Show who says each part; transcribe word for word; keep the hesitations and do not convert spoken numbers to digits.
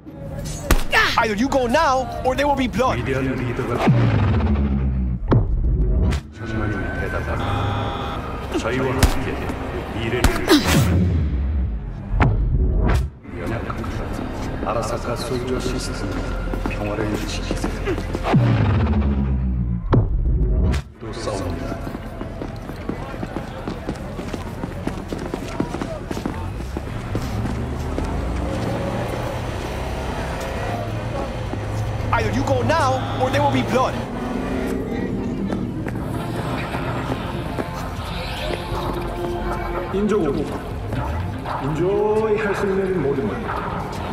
Speaker 1: Either you go now, or there will be blood.
Speaker 2: 위대한 리더가 천만이 대답하라. 저희와 함께 미래를 연약한 것 아라사카 솔저 시스템 평화를 지키세요. 또 싸웁니다.
Speaker 1: Either you go now, or there will be blood.
Speaker 2: 인조공주 인조이 할 수 있는 모든 것